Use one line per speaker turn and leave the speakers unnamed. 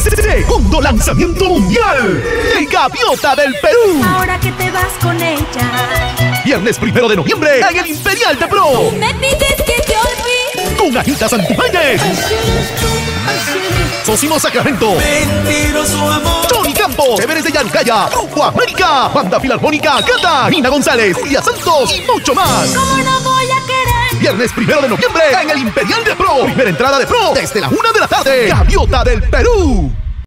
Segundo lanzamiento mundial de Gaviota del Perú.
Ahora que te vas con ella.
Viernes 1 de noviembre en el Imperial de Pro.
Me pides que te olvide.
Con Anita Santibáñez, Sosimo Sacramento,
Mentiroso amor.
Johnny Campos, Chéveres de Yancaya, Grupo América, Banda Filarmónica, Cata, Nina González, Díaz Santos y mucho más.
¿Cómo no voy a querer?
Viernes 1 de noviembre en el Imperial de Pro. Primera entrada de Pro desde la 1 de la tarde. Gaviota del Perú.